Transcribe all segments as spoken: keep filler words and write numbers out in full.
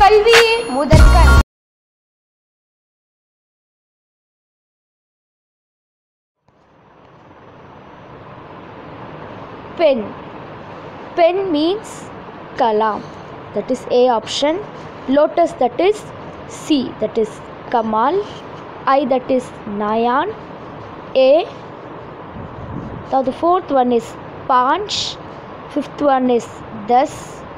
கல்வியே முதற்கண். Pen. Pen means kalam, that is A option. Lotus, that is C, that is Kamal. I, that is Nayan, A. Now the fourth one is Panch. Fifth one is Das.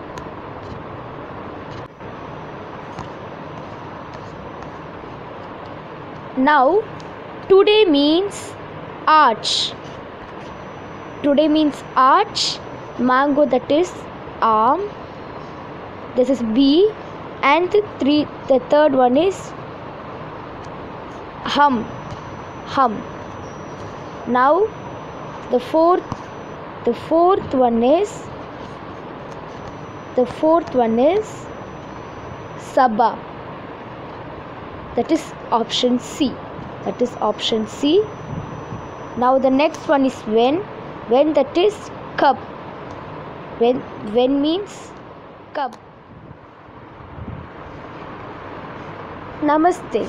Now today means arch. Today means arch. Mango, that is arm. This is B. And the three the third one is hum. Hum. Now the fourth the fourth one is the fourth one is Sabha. That is option C. That is option C. Now the next one is when. When, that is cup. When when means cup. Namaste.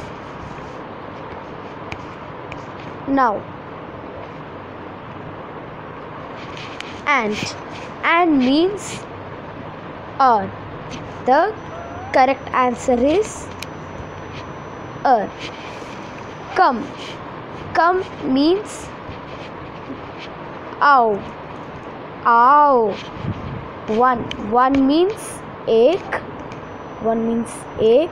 Now ant. Ant means earth. The correct answer is earth. Come. Come means ow. Ow. One. One means egg. One means egg.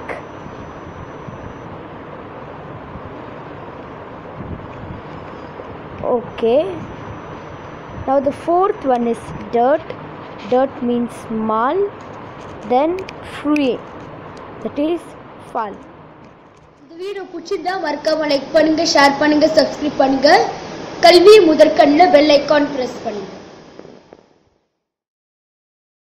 Okay. Now the fourth one is dirt. Dirt means small. Then free. That is fall. இந்த video பிடிச்சிருந்தா மறக்காம like பண்ணுங்க, share பண்ணுங்க, subscribe பண்ணுங்க. கல்வி முதற்கண்ணில் bell icon press பண்ணுங்க.